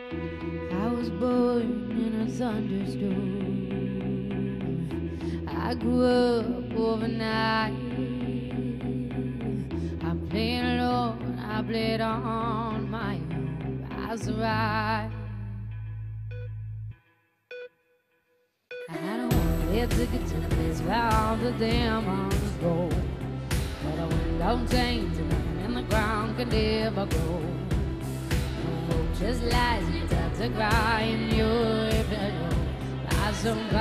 I was born in a thunderstorm. I grew up overnight. I played alone, I played on my own. I survived. I don't want to get ticket to the place where all the damn arms go. But I don't change and nothing in the ground can ever grow. Just lies and start to cry in your pillow. I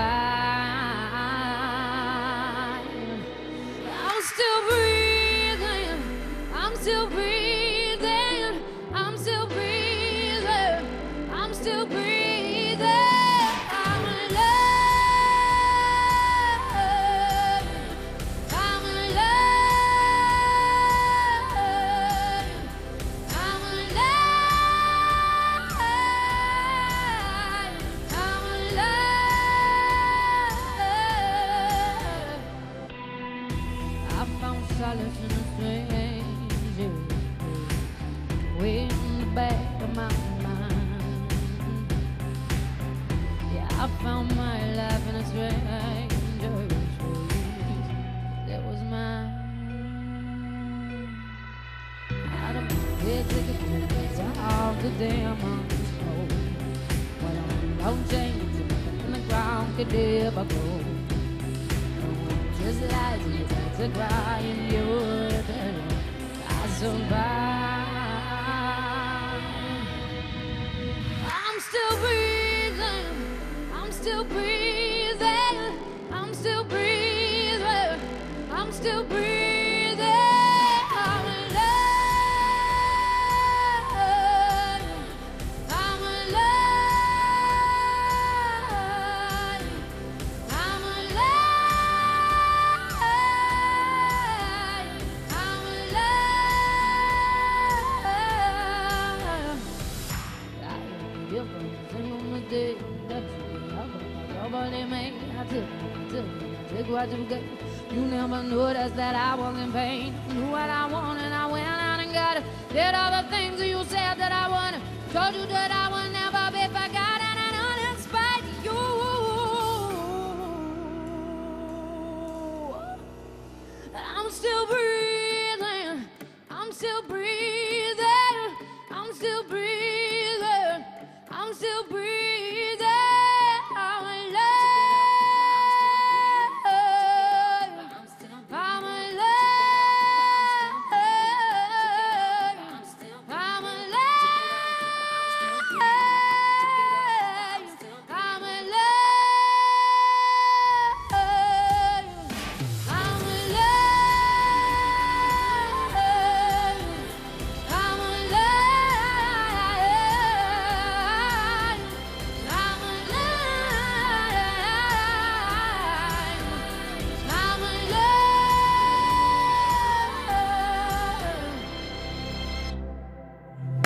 survive. I'm still breathing. I'm still breathing. I'm still breathing. I'm still breathing. I'm alive. I'm alive. I'm alive. I'm alive. I found solace in a stranger, way in the back of my mind. Yeah, I found my life in a stranger's ways. That was mine. I don't get ticket to all the damn arms go. But I don't change it in the ground could ever go. Just lies and start to cry in your pillow. I survive. I'm still breathing. I'm still breathing. I'm still breathing. I'm still breathing. I'm alive. I'm alive. I'm alive. I'm alive. I give a single mistake that nobody made. I took what you gave. You never noticed that I was in pain. Knew what I wanted, I went out and got it. Did all the things that you said that I wanted. Told you that I wanted.